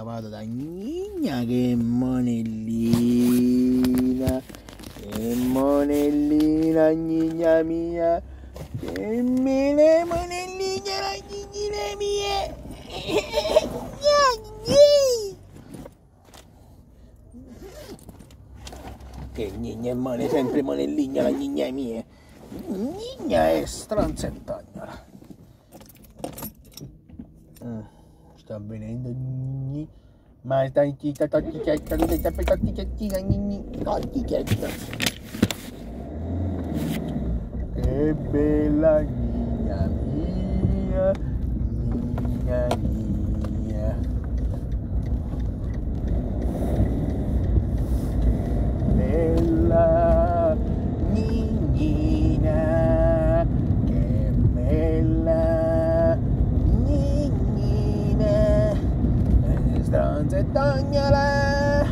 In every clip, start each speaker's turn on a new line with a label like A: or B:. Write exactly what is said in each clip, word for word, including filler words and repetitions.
A: vado da Gnigna, che monellina, che monellina Gnigna mia, che mille monelline la Gnignina mia. Che Gnigna è mone, sempre monellina la Gnigna mia. Gnigna è stronzettagnola. Mm, sta venendo Gnigna. Ma stai zitta, totti chietta, dove sta per totti chiettina Gnigna, totti chietta. Che bella Gnigna mia, Gnigna mia. Bella Gnignina, che bella Gnignina, stronzetognola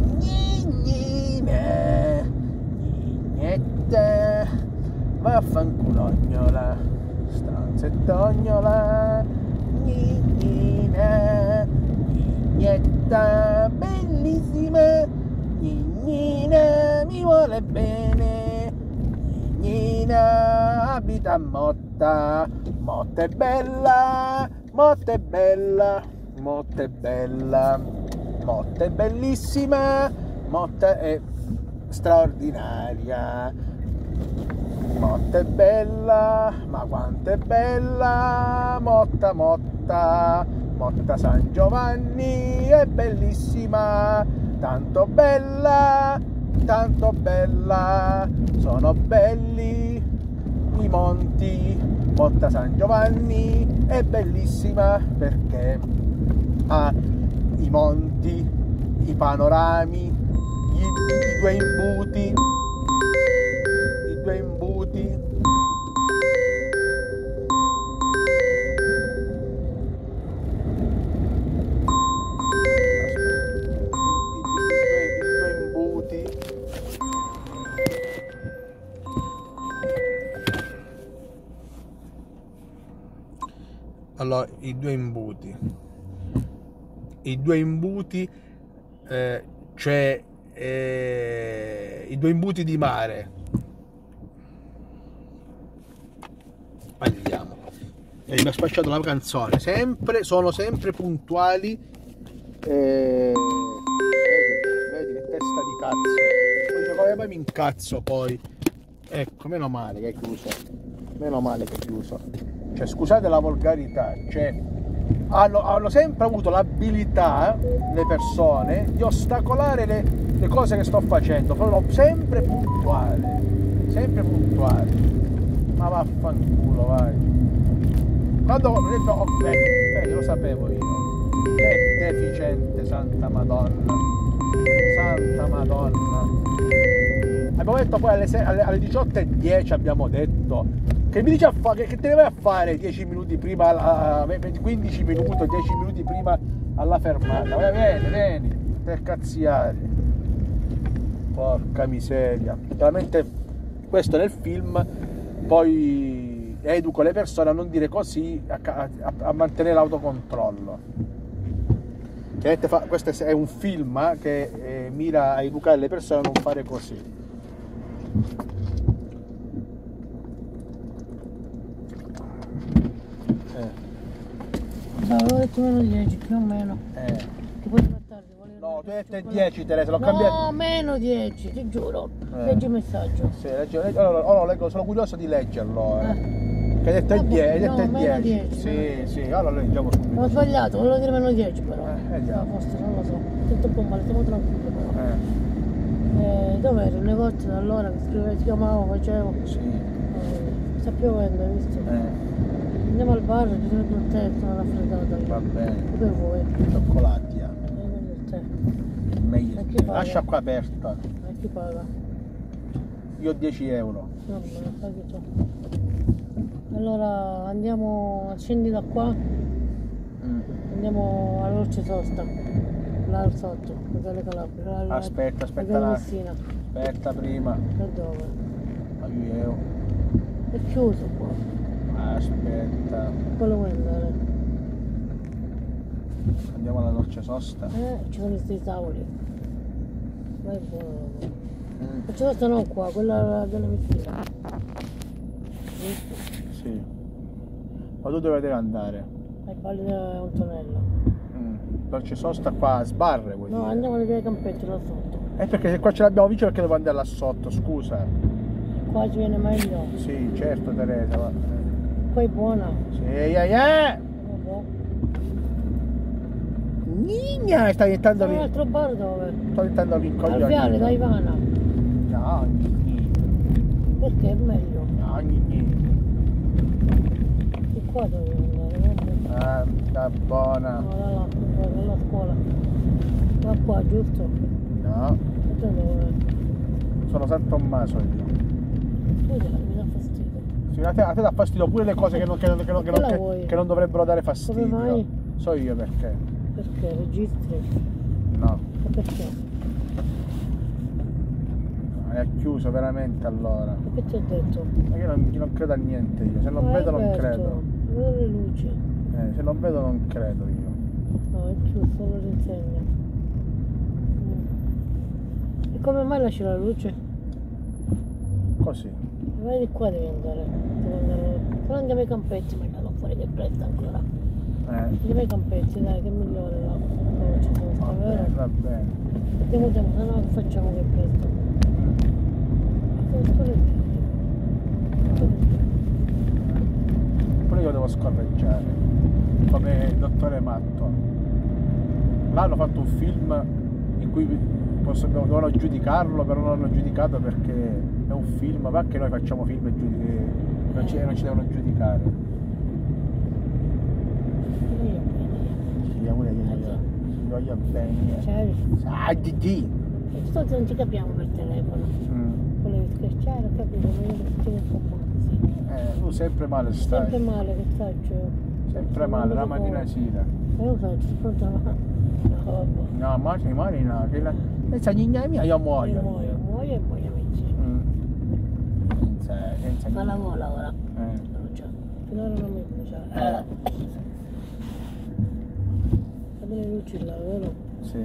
A: Gnignina, Gnignetta, vaffanculognola, stronzetognola Gnignina, Gnignetta, bellissima Gnignina, mi vuole bene, Gnignina abita a Motta, Motta è bella, Motta è bella, Motta è bella, Motta è bellissima, Motta è straordinaria, Motta è bella, ma quanto è bella, Motta, Motta, Motta San Giovanni è bellissima, tanto bella, tanto bella, sono belli i monti, Motta San Giovanni è bellissima perché ha i monti, i panorami, i, i due imbuti, i due imbuti. Allora, i due imbuti, i due imbuti, eh, cioè eh, i due imbuti di mare. Andiamo. E mi ha spacciato la canzone. Sempre, sono sempre puntuali. Eh, vedi, vedi che testa di cazzo. Poi dice, come poi mi incazzo poi. Ecco, meno male che è chiuso. Meno male che è chiuso. Cioè, scusate la volgarità, cioè, hanno, hanno sempre avuto l'abilità, le persone, di ostacolare le, le cose che sto facendo, sono sempre puntuali, sempre puntuali, ma vaffanculo, vai. Quando ho detto, oh, beh, beh, lo sapevo io, che deficiente, santa madonna, santa madonna. Abbiamo detto poi alle, alle, alle diciotto e dieci abbiamo detto, che mi dice a fare, che te ne vai a fare dieci minuti prima, quindici minuti, dieci minuti prima alla fermata, vai, vieni, vieni, per cazziare, porca miseria. Veramente questo nel film poi educo le persone a non dire così, a, a, a mantenere l'autocontrollo. Chiaramente fa, questo è un film eh, che eh, mira a educare le persone a non fare così.
B: Avevo detto meno dieci, più o meno.
A: Eh.
B: Che poi più tardi volevo.
A: No, tu hai detto dieci, Teresa, l'ho
B: no,
A: cambiato.
B: No, meno dieci, ti giuro.
A: Eh.
B: Leggi il messaggio.
A: Sì, leggo, leggo, allora, allora leggo, sono curioso di leggerlo. Eh.
B: Eh.
A: Che hai detto
B: Vabbè,
A: dieci, hai
B: no,
A: detto
B: meno
A: dieci.
B: dieci,
A: Sì,
B: meno.
A: sì, allora leggiamo subito.
B: Ho sbagliato, volevo dire meno dieci però.
A: Eh,
B: No,
A: vediamo.
B: forse non lo so. Tutto un po' male, stiamo tranquilli però.
A: Eh,
B: Eh, dove eri? Un negozio da allora che scrivevo, ti chiamavo, facevo.
A: sì.
B: Eh, sta piovendo, hai visto?
A: Eh,
B: Andiamo al bar, ti prendo il tè, sono raffreddata.
A: va bene.
B: Che vuoi?
A: Cioccolati. eh.
B: Prendo il tè.
A: Meglio.
B: E chi paga?
A: Lascia qua aperta.
B: A chi paga?
A: Io ho dieci euro.
B: Va bene, paghi tu. Allora andiamo, scendi da qua,
A: Mm.
B: andiamo all'Orce Sosta, là al sotto, per le Calabrie. Là, là,
A: Aspetta, aspetta
B: là.
A: là.
B: Messina.
A: Aspetta prima.
B: Da dove?
A: Paghi io.
B: È chiuso qua.
A: Aspetta.
B: Quello vuoi andare?
A: Andiamo alla dolce sosta.
B: Eh, ci sono questi tavoli. Ma è buono.
A: Mm.
B: La sosta non qua, quella della mattina. Giusto?
A: Sì. Ma tu dove devi andare?
B: Ai pali di Antonello.
A: Mm. Dolce sosta qua a Sbarre, vuoi
B: No,
A: dire?
B: andiamo a vedere i campetti là sotto.
A: Eh, perché se qua ce l'abbiamo vicino perché devo andare là sotto, scusa.
B: Qua ci viene meglio.
A: Sì, certo Teresa, ma...
B: Qua è buona.
A: Sì, yeah, yeah.
B: Vabbè.
A: Nigna, sta diventando
B: Un
A: lì.
B: altro bar dove?
A: Sto diventando lì
B: Al viale, da Ivana.
A: No, nigni.
B: Perché è meglio.
A: No, nigni.
B: E qua dove andare?
A: Ah, sta buona.
B: No, là, là, nella scuola. Ma qua, giusto?
A: No,
B: E tu dove?
A: sono San Tommaso io.
B: Scusa, mi dà fastidio.
A: Sì, a te, a te dà fastidio pure le cose che non, che non- che non- che non-
B: Quella
A: che-
B: vuoi?
A: che non dovrebbero dare fastidio.
B: Come mai?
A: So io perché.
B: Perché? Registri?
A: No,
B: Ma perché?
A: è chiuso veramente allora.
B: Ma che ti ho detto?
A: Ma io non, io non credo a niente io, se non
B: No, è
A: vedo non
B: aperto.
A: credo.
B: Vedo le luci.
A: Eh, se non vedo non credo io.
B: No, è chiuso, solo l'insegna. Mm. E come mai lasci la luce?
A: Così.
B: Vai di qua devi andare. Devo andare. Però andiamo ai campetti, ma non fuori che presto ancora.
A: Eh,
B: Andiamo ai campetti, dai, che è migliore là. Dove ci sono
A: va
B: sta,
A: bene,
B: vero?
A: va bene.
B: Andiamo tempo, se no che facciamo che presto.
A: Pure io devo scorreggiare, come il dottore Matto. Là hanno fatto un film in cui posso- dovevano giudicarlo, però non l'hanno giudicato perché è un film, ma anche noi facciamo film e giudi- non ci, non ci devono giudicare. Sì, pure io io voglio bene.
B: Cioè,
A: Ah, di di.
B: tutto non ci capiamo per telefono.
A: Mm.
B: Volevi scherciare, ho capito, ma io non ti un po' così.
A: Eh, tu sempre male stai.
B: Sempre male, che faccio?
A: Sempre male, la mattina e sera.
B: E io faccio, pronto no. No, vabbè.
A: No, ma sei male no, che la... Questa gnigna mia io
B: Io
A: muoio.
B: muoio, muoio e muoio amici.
A: Mm. Senza, senza
B: Ma la gola ora.
A: Eh.
B: Non c'è. Finora non mi piace.
A: Eh.
B: Guarda le luci là, vero?
A: Sì.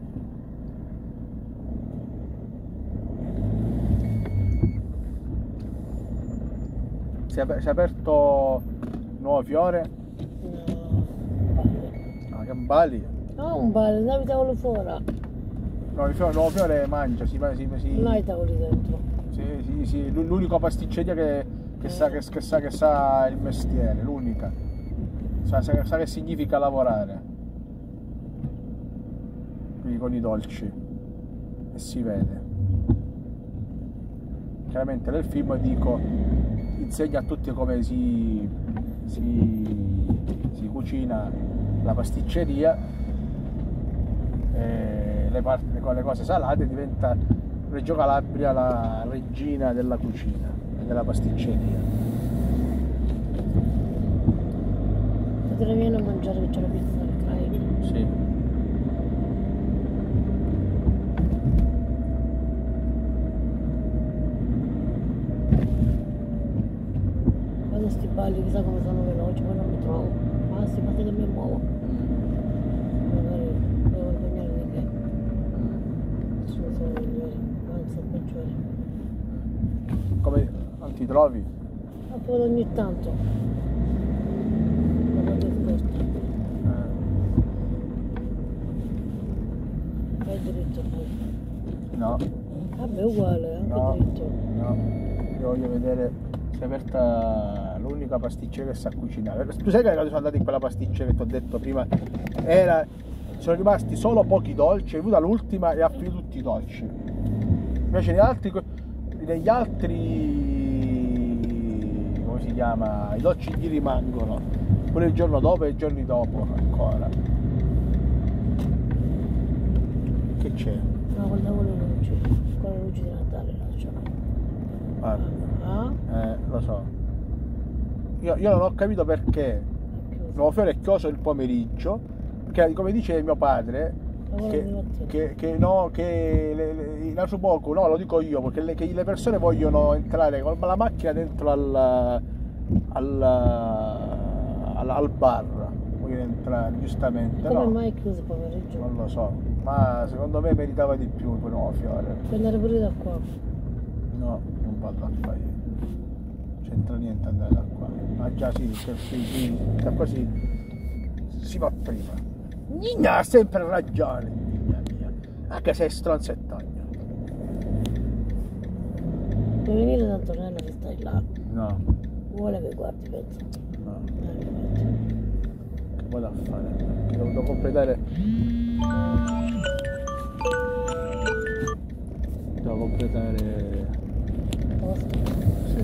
A: Si è, aper- si è aperto un nuovo fiore?
B: No, palle.
A: Ah, che Bali?
B: No, un bar, andavi tavolo fuori.
A: No, il fiore- il nuovo fiore mangia, si, si, si,
B: Non hai tavoli dentro.
A: sì, sì, sì, l'u- l'unico pasticceria che, che, sa, che, che sa che sa il mestiere, l'unica. Sa, sa, sa che significa lavorare. Quindi con i dolci. E si vede. Chiaramente nel film dico, insegna a tutti come si, si, si cucina la pasticceria, e le, parti, le cose salate, diventa Reggio Calabria la regina della cucina e della pasticceria.
B: Potrei venire a mangiare che c'è la pizza del Craig.
A: Sì.
B: Guarda sti balli, chissà come sono veloci, poi non mi trovo. Ma si basta che mi muovo. Magari devo vergognare di che. Nessuno sono migliori, anzi sono peggiori.
A: Come non ti trovi?
B: Ma poi ogni tanto. Ma quando è corto.
A: Eh,
B: Vai dritto poi.
A: no,
B: Vabbè, uguale, anche
A: no,
B: dritto.
A: no. Io voglio vedere se è aperta l'unica pasticceria che sa cucinare. Tu sai che quando sono andato in quella pasticceria che ti ho detto prima, era, sono rimasti solo pochi dolci, è venuta l'ultima e ha finito tutti i dolci. Invece negli altri, negli altri, come si chiama, i dolci gli rimangono, pure il giorno dopo e i giorni dopo ancora. Che c'è?
B: No, guardavo le luci. Con le luci di Natale lasciano.
A: Guarda,
B: Ah?
A: eh, lo so. Io, io non ho capito perché il nuovo fiore è chiuso il pomeriggio, perché come dice mio padre,
B: Lavora
A: che,
B: di mattina.
A: che, che no, che le, le, in Asuboku, no, lo dico io, perché le, che le persone vogliono entrare con la macchina dentro al, al, al, al bar, potuto entrare, giustamente.
B: Come
A: No,
B: mai è chiuso pomeriggio?
A: non lo so, ma secondo me meritava di più per nuovo Fiore.
B: Puoi andare pure da qua.
A: No, non vado da qua io. C'entra niente andare da qua. Ma già sì, perché sì, sì, da qua si, si va prima. Nina ha sempre ragione, Nina mia. Anche se è stronzettagno.
B: Puoi venire da Antonella che stai là.
A: No,
B: Vuole che guardi, penso.
A: no,
B: Eh, penso.
A: che vado a fare? Ho dovuto completare. Devo completare.
B: Cosa?
A: Sì.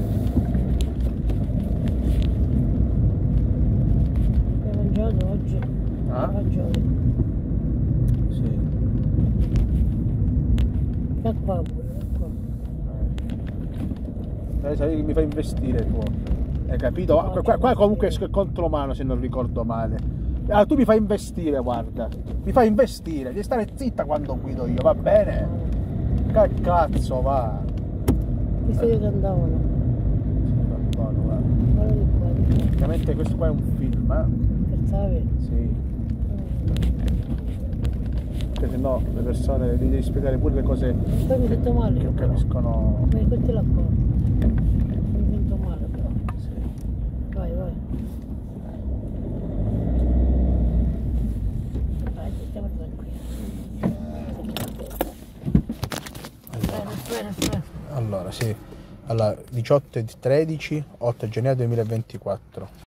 B: Hai mangiato oggi?
A: Ah?
B: Hai mangiato?
A: Sì.
B: Da qua pure, da qua.
A: Eh, sai che mi fa investire tu. Hai capito? Qua, qua, qua comunque è contromano se non ricordo male. Allora tu mi fai investire, guarda. Mi fai investire, devi stare zitta quando guido io, va bene? Che cazzo va?
B: Visto io che andavano.
A: Sì, va buono, va.
B: Guarda di qua, di qua.
A: Ovviamente questo qua è un film, eh?
B: Scherzavi?
A: Sì. Perché se no le persone gli devi spiegare pure le cose
B: Poi mi sento male
A: che
B: io
A: non
B: però.
A: capiscono.
B: Ma mettila qua. Mi sento male però.
A: Sì.
B: Vai, vai. Vai, stiamo tranquilli. Bene, bene, bene.
A: Allora, sì. Allora, diciotto e tredici, otto gennaio duemilaventiquattro.